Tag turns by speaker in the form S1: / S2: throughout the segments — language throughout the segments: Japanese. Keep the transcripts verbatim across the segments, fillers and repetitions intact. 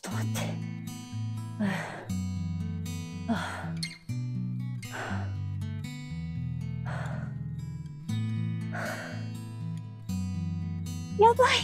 S1: ちょっと待って。はあやばい。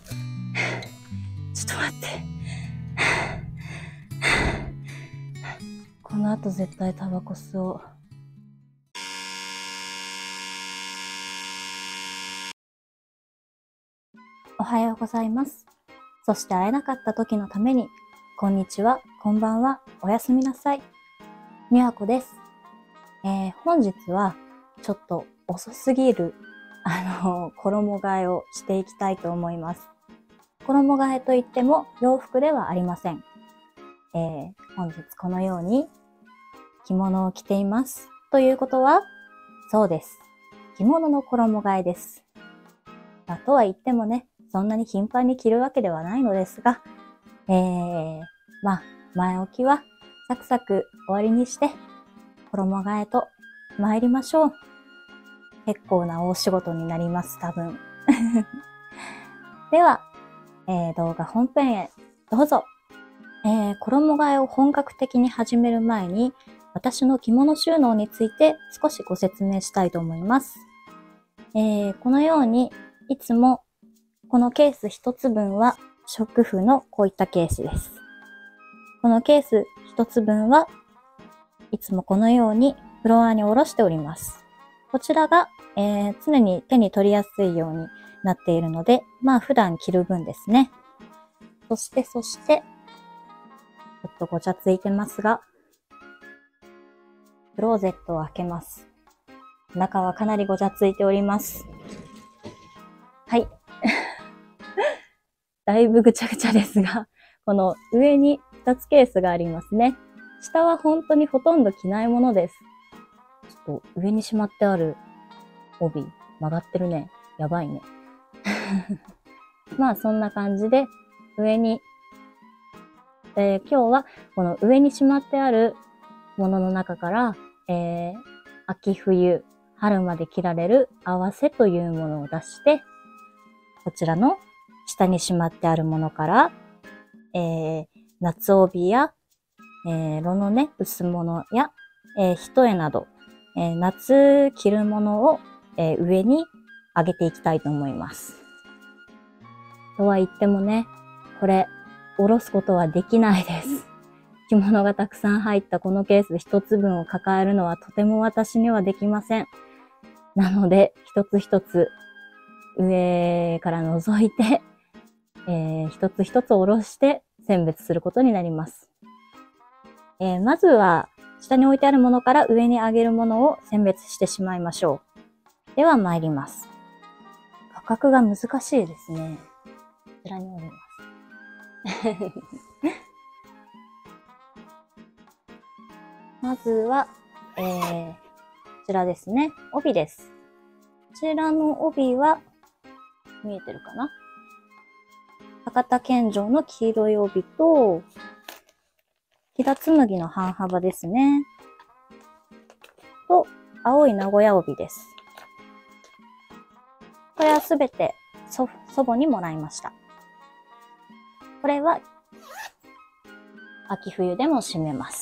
S1: ちょっと待って。この後絶対タバコ吸おう。おはようございます。そして会えなかった時のために、こんにちは、こんばんは、おやすみなさい。みわこです。えー、本日はちょっと遅すぎる、あの、衣替えをしていきたいと思います。衣替えといっても洋服ではありません。えー、本日このように着物を着ています。ということは、そうです。着物の衣替えです。まあ、とは言ってもね、そんなに頻繁に着るわけではないのですが、えー、まあ、前置きはサクサク終わりにして、衣替えと参りましょう。結構な大仕事になります、多分。では、えー、動画本編へどうぞ。えー、衣替えを本格的に始める前に、私の着物収納について少しご説明したいと思います。えー、このように、いつもこのケース一つ分は食婦のこういったケースです。このケース一つ分はいつもこのようにフロアに下ろしております。こちらが、えー、常に手に取りやすいようになっているので、まあ普段着る分ですね。そしてそして、ちょっとごちゃついてますが、クローゼットを開けます。中はかなりごちゃついております。はい。だいぶぐちゃぐちゃですが、この上にふたつケースがありますね。下は本当にほとんど着ないものです。ちょっと上にしまってある帯、曲がってるね。やばいね。まあそんな感じで、上に、えー、今日はこの上にしまってあるものの中から、えー、秋冬、春まで着られる合わせというものを出して、こちらの下にしまってあるものから、えー、夏帯や、えー、炉のね、薄物や、えー、一重など、えー、夏着るものを、えー、上に上げていきたいと思います。とは言ってもね、これ、下ろすことはできないです。着物がたくさん入ったこのケース一つ分を抱えるのはとても私にはできません。なので、一つ一つ上から覗いて、えー、一つ一つ下ろして選別することになります。えー、まずは、下に置いてあるものから上に上げるものを選別してしまいましょう。では参ります。価格が難しいですね。こちらにおります。まずは、えー、こちらですね。帯です。こちらの帯は、見えてるかな？博多献上の黄色い帯と、飛騨紬の半幅ですね。と、青い名古屋帯です。これはすべて祖母にもらいました。これは、秋冬でも締めます。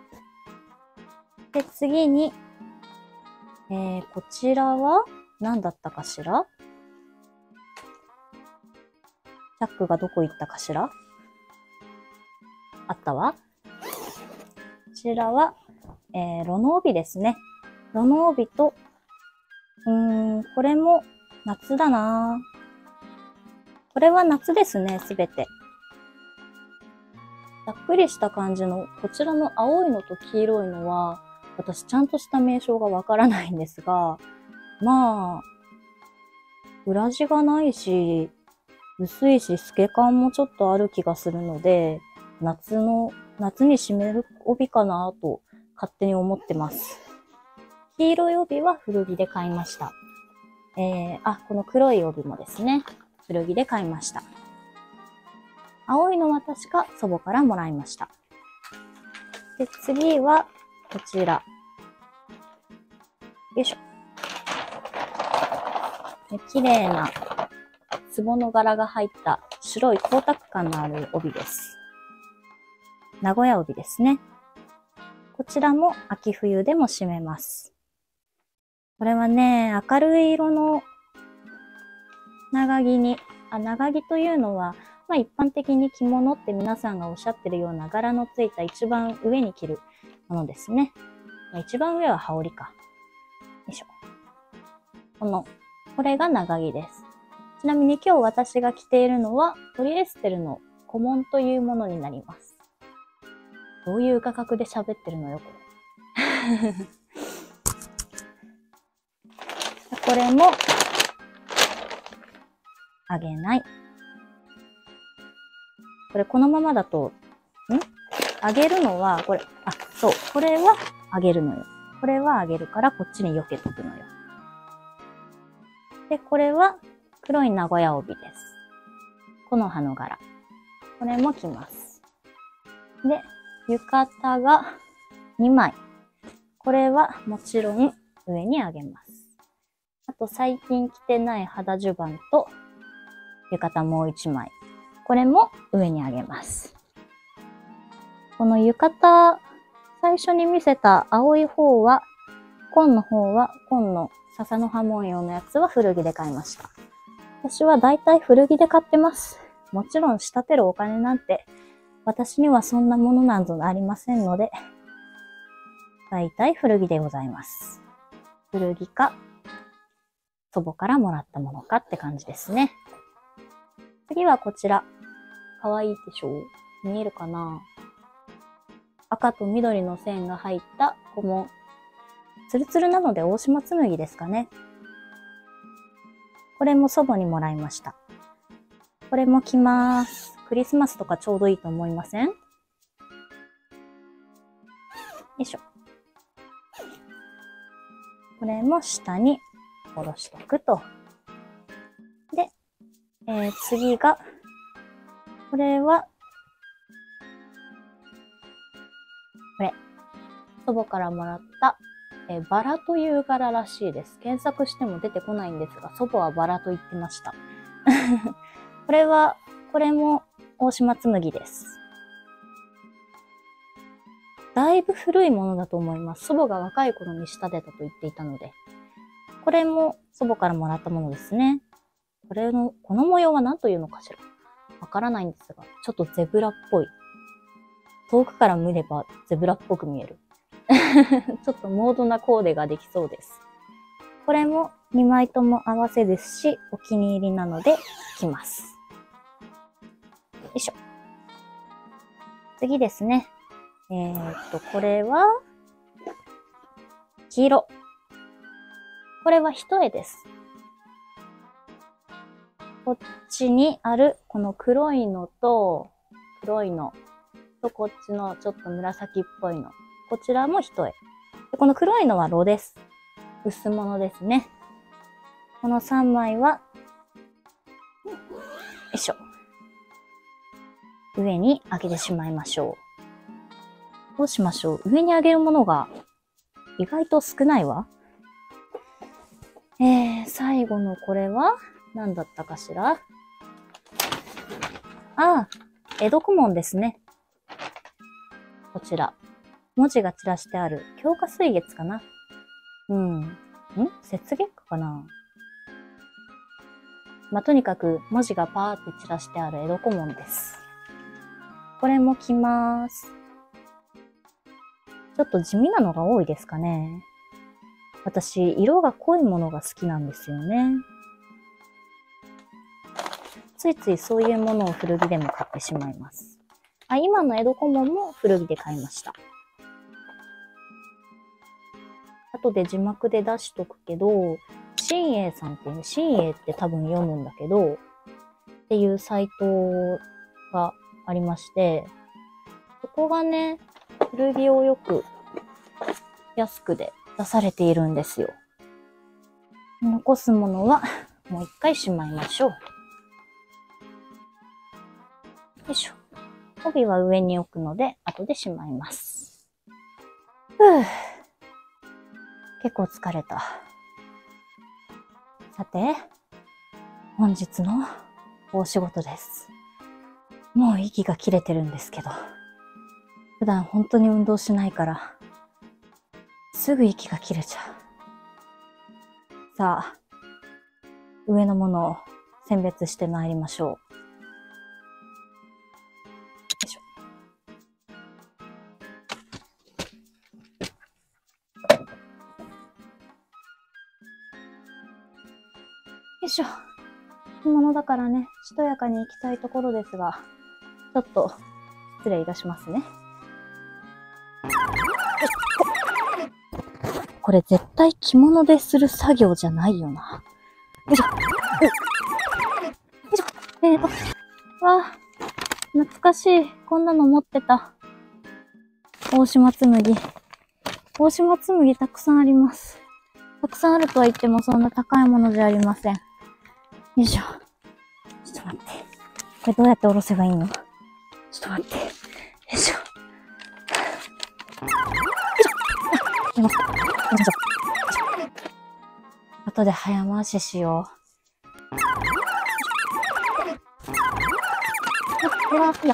S1: で、次に、えー、こちらは何だったかしら？チャックがどこ行ったかしら？あったわ。こちらは、えー、炉の帯ですね。炉の帯と、うーん、これも夏だなぁ。これは夏ですね、すべて。ざっくりした感じの、こちらの青いのと黄色いのは、私ちゃんとした名称がわからないんですが、まあ、裏地がないし、薄いし透け感もちょっとある気がするので、夏の、夏に締める帯かなと勝手に思ってます。黄色い帯は古着で買いました。えー、あ、この黒い帯もですね、古着で買いました。青いのは確か祖母からもらいました。で、次はこちら。よいしょ。綺麗な壺の柄が入った白い光沢感のある帯です。 名古屋帯ですね。こちらも秋冬でも締めます。これはね、明るい色の長着に、あ、長着というのは、まあ一般的に着物って皆さんがおっしゃってるような柄のついた一番上に着るものですね。まあ、一番上は羽織か。よいしょ。この、これが長着です。ちなみに今日私が着ているのはポリエステルの小紋というものになります。どういう画角で喋ってるのよ、これ。これも、あげない。これこのままだと、んあげるのは、これ、あ、そう、これはあげるのよ。これはあげるからこっちに避けとくのよ。で、これは黒い名古屋帯です。木の葉の柄。これも着ます。で、浴衣がにまい。これはもちろん上にあげます。あと最近着てない肌襦袢と浴衣もういちまい。これも上にあげます。この浴衣、最初に見せた青い方は、紺の方は、紺の笹の葉文様のやつは古着で買いました。私はだいたい古着で買ってます。もちろん仕立てるお金なんて、私にはそんなものなどありませんので、だいたい古着でございます。古着か、祖母からもらったものかって感じですね。次はこちら。かわいいでしょ？見えるかな？赤と緑の線が入った小紋。ツルツルなので大島紬ですかね。これも祖母にもらいました。これも着ます。クリスマスとかちょうどいいと思いません？よいしょ。これも下に下ろしておくと。で、えー、次が、これは、これ、祖母からもらった、えー、バラという柄らしいです。検索しても出てこないんですが、祖母はバラと言ってました。これは、これも大島紬です。だいぶ古いものだと思います。祖母が若い頃に仕立てたと言っていたので。これも祖母からもらったものですね。これの、この模様は何というのかしら。わからないんですが、ちょっとゼブラっぽい。遠くから見ればゼブラっぽく見える。ちょっとモードなコーデができそうです。これもにまいとも合わせですし、お気に入りなので着ます。よいしょ。次ですね。えーっと、これは、黄色。これは一重です。こっちにある、この黒いのと、黒いのと、こっちのちょっと紫っぽいの。こちらも一重。でこの黒いのは炉です。薄物ですね。このさんまいは、よいしょ。上に上げてしまいましょう。どうしましょう。上に上げるものが意外と少ないわ。えー、最後のこれは何だったかしら？ああ、江戸小紋ですね。こちら。文字が散らしてある。強化水月かな？うん。ん？雪月花かな？まあ、とにかく文字がパーって散らしてある江戸小紋です。これも着ます。ちょっと地味なのが多いですかね。私、色が濃いものが好きなんですよね。ついついそういうものを古着でも買ってしまいます。あ、今の江戸小紋も古着で買いました。後で字幕で出しとくけど、新栄さんっていう、新栄って多分読むんだけど、っていうサイトがありまして、そこがね、古着をよく安くで出されているんですよ。残すものはもう一回しまいましょう。よいしょ。帯は上に置くので、後でしまいます。ふぅ。結構疲れた。さて、本日の大仕事です。もう息が切れてるんですけど。 普段本当に運動しないから、すぐ息が切れちゃう。さあ、上のものを選別してまいりましょう。よいしょ。よいしょ。着物だからね、しとやかに行きたいところですが、ちょっと失礼いたしますね。これ絶対着物でする作業じゃないよな。よいしょ。よいしょ。えーと、わあ、懐かしい。こんなの持ってた。大島紬。大島紬たくさんあります。たくさんあるとは言ってもそんな高いものじゃありません。よいしょ。ちょっと待って。これどうやって下ろせばいいの？ちょっと待って。よいしょ。よいしょ。あ、よいしょ。後で早回ししよう。あ、いや、いや、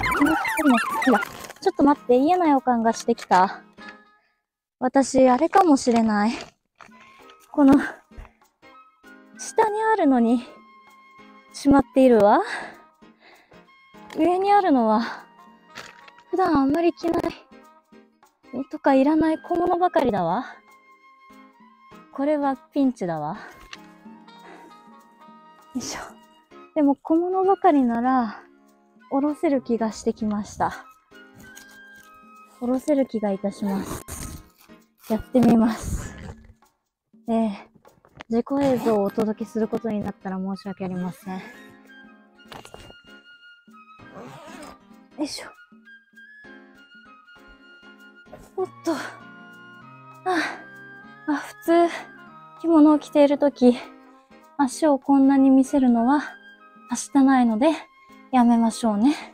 S1: ちょっと待って、嫌な予感がしてきた。私、あれかもしれない。この、下にあるのに、しまっているわ。上にあるのは、普段あんまり着ない、とかいらない小物ばかりだわ。これはピンチだわ。よいしょ。でも小物ばかりなら、下ろせる気がしてきました。下ろせる気がいたします。やってみます。えー、自己映像をお届けすることになったら申し訳ありません。よいしょ。おっと。あ、あ、普通、着物を着ているとき、足をこんなに見せるのは、はしたないので、やめましょうね。よ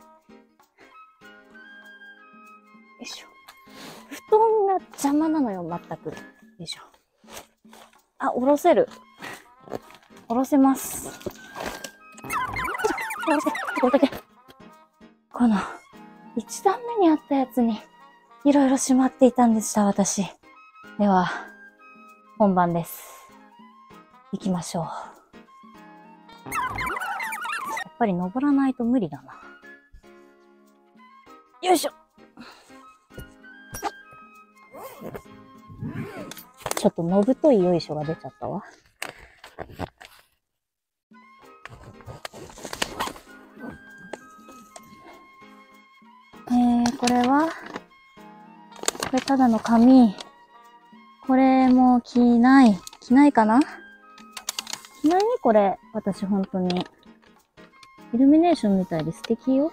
S1: いしょ。布団が邪魔なのよ、全く。よいしょ。あ、下ろせる。下ろせます。下ろせ。これだけ。この、一段目にあったやつに、いろいろしまっていたんでした、私。では、本番です。行きましょう。やっぱり登らないと無理だな。よいしょ。ちょっとのぶといよいしょが出ちゃったわ。えー、これは、これただの紙。これも着ない。着ないかな？着ないね、これ。私、ほんとに。イルミネーションみたいで素敵よ。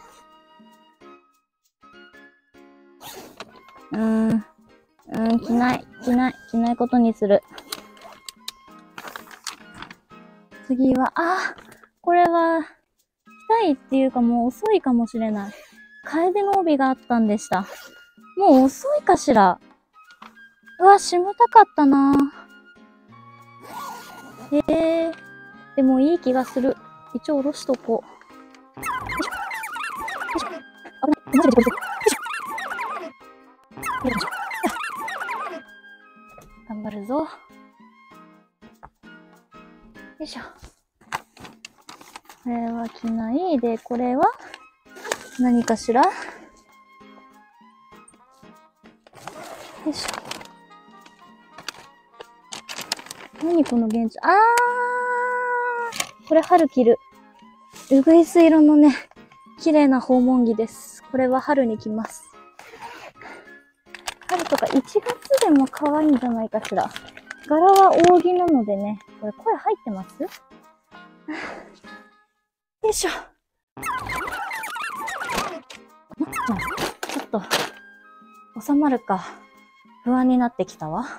S1: うーん。うーん、着ない。着ない。着ないことにする。次は、あ、これは、着たいっていうかもう遅いかもしれない。楓の帯があったんでした。もう遅いかしら。うわ、しむたかったなぁ。へえ。でもいい気がする。一応下ろしとこう。よいしょ。よいしょ。危ない。マジでこれぞ。よいしょ。よいしょ。頑張るぞ。よいしょ。これは着ない。で、これは何かしら？よいしょ。何この現地。あー！これ春着る。うぐいす色のね、綺麗な訪問着です。これは春に着ます。春とかいちがつでも可愛いんじゃないかしら。柄は扇なのでね。これ声入ってます？よいしょ。ちょっと、収まるか不安になってきたわ。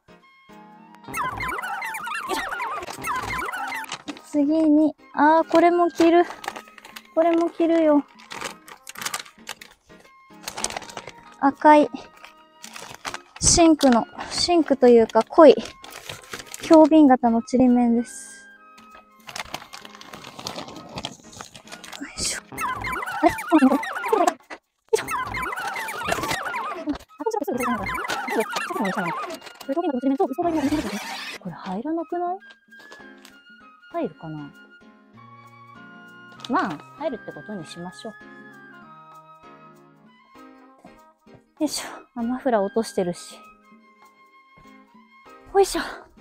S1: 次に、あー、これも着る。これも着るよ。赤い、シンクの、シンクというか濃い、鏡瓶型のちりめんです。よいしょ。あれ？よいしょ。 これ入らなくない？入るかな？まあ、入るってことにしましょう。よいしょ。あ、マフラー落としてるし。よいしょ。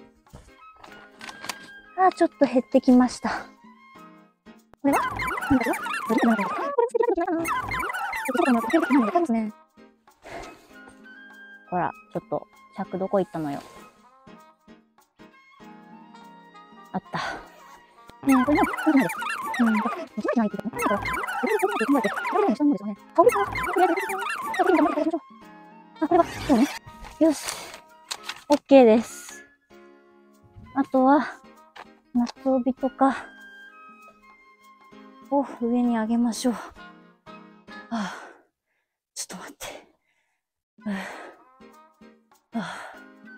S1: あ、ちょっと減ってきました。これはなんだろう？これなんだろう？これつけたことないかな？ちょっと待って、つけたことないのかですね。ほら、ちょっと、尺どこ行ったのよ。あった。ねえ、これも、これないです。うんと、間違いないって言っても、なんだろう。これでこれでこれで、これで下の方ですよね。香りかな？これで、これで頑張っていきましょう。あ、これは、そうね。よし。OK です。あとは、夏帯とかを上に上げましょう。はあ、ちょっと待って。はあはあ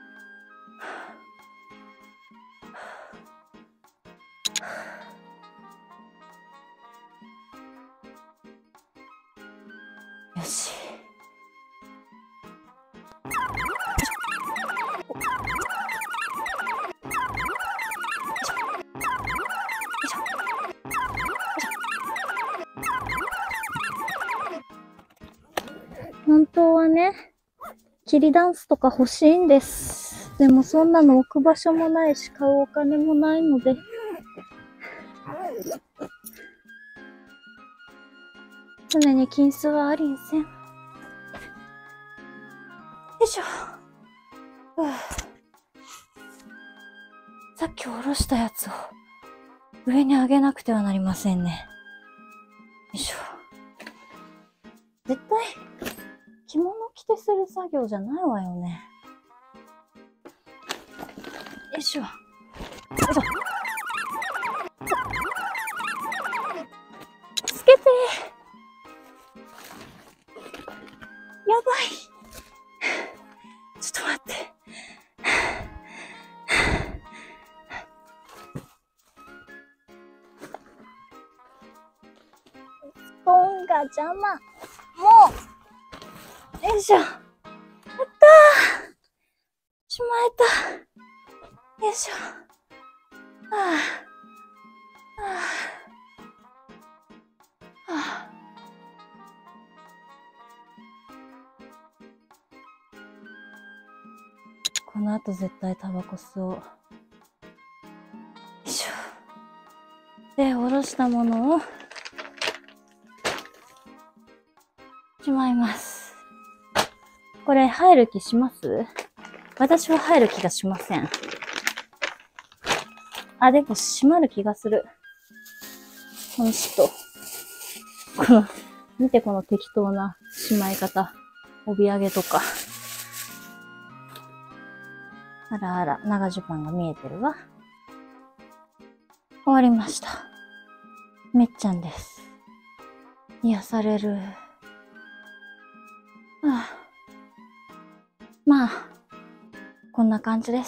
S1: よし。本当はね、キリダンスとか欲しいんです。でもそんなの置く場所もないし、買うお金もないので。常に金子はありんせん。よいしょ。うぅさっき下ろしたやつを上に上げなくてはなりませんね。よいしょ。絶対、着物着てする作業じゃないわよね。よいしょ。よいしょ。つけてー。やばい。ちょっと待って。ストーンが邪魔。もう。よいしょ。やったー。しまえた。よいしょ。はぁ。はぁ。はぁ。この後絶対タバコ吸おう。よいしょ。で、おろしたものをしまいます。これ入る気します？私は入る気がしません。あ、でも閉まる気がする。この人。この、見てこの適当なしまい方。帯揚げとか。あらあら、長襦袢が見えてるわ。終わりました。めっちゃんです。癒される。はあ、まあ、こんな感じです。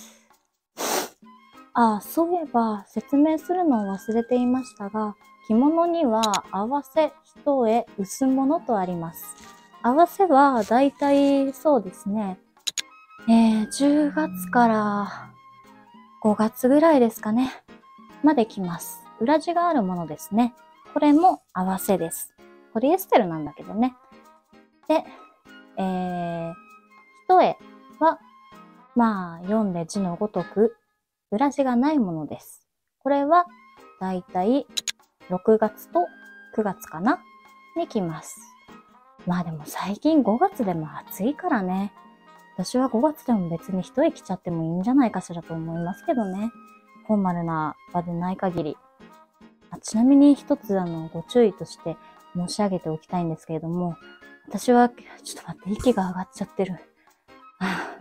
S1: ああ、そういえば説明するのを忘れていましたが、着物には合わせ、一重、薄物とあります。合わせはだいたいそうですね、えー、じゅうがつからごがつぐらいですかね、まで着ます。裏地があるものですね。これも合わせです。ポリエステルなんだけどね。で、えー、一重は、まあ、読んで字のごとく、裏地がないものです。これは、だいたいろくがつとくがつかなに着ます。まあでも最近ごがつでも暑いからね。私はごがつでも別に一重着ちゃってもいいんじゃないかしらと思いますけどね。フォーマルな場でない限り。あ、ちなみに一つあのご注意として申し上げておきたいんですけれども、私は、ちょっと待って、息が上がっちゃってる。はあ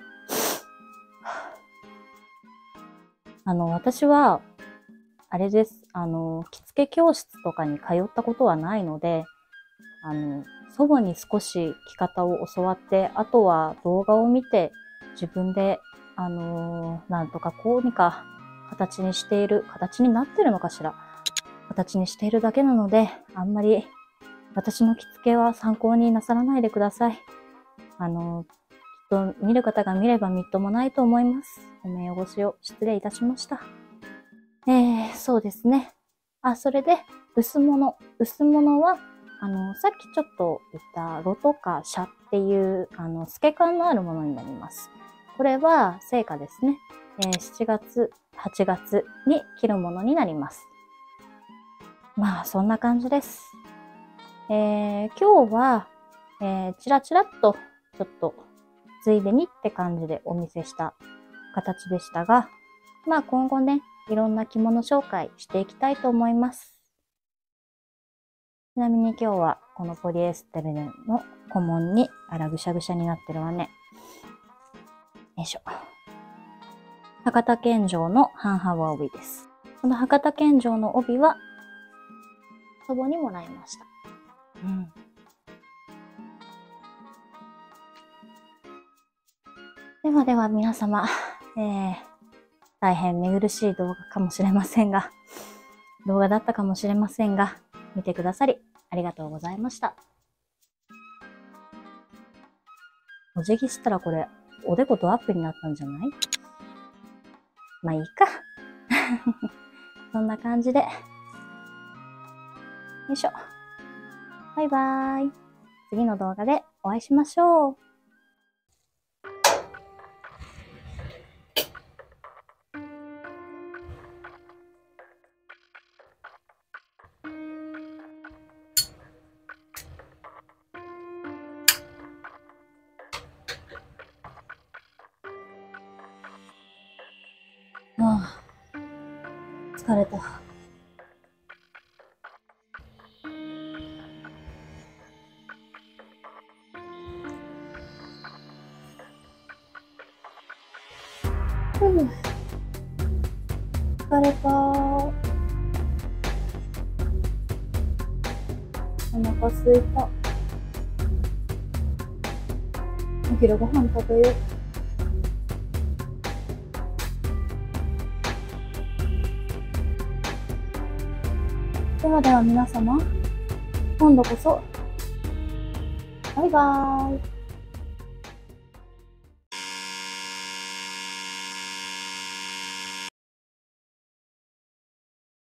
S1: あの、私は、あれです。あの、着付け教室とかに通ったことはないので、あの、祖母に少し着方を教わって、あとは動画を見て、自分で、あの、なんとかこうにか形にしている、形になってるのかしら。形にしているだけなので、あんまり私の着付けは参考になさらないでください。あの、 と見る方が見ればみっともないと思います。ご名汚しを失礼いたしました。えー、そうですね。あ、それで、薄物。薄物は、あの、さっきちょっと言った炉とかシャっていう、あの、透け感のあるものになります。これは成果ですね。えー、しちがつ、はちがつに着るものになります。まあ、そんな感じです。えー、今日は、えー、チラチラっと、ちょっと、ついでにって感じでお見せした形でしたが、まあ今後ね、いろんな着物紹介していきたいと思います。ちなみに今日はこのポリエステルの小紋にあらぐしゃぐしゃになってるわね。よいしょ。博多献上の半幅帯です。この博多献上の帯は祖母にもらいました。うん。ではでは皆様、えー、大変見苦しい動画かもしれませんが、動画だったかもしれませんが、見てくださりありがとうございました。お辞儀したらこれ、おでことアップになったんじゃない？まあいいか。そんな感じで。よいしょ。バイバーイ。次の動画でお会いしましょう。ああ、疲れた。うん、疲れた。お腹すいた。お昼ご飯食べよう。ではでは皆様、今度こそ、バイバーイ。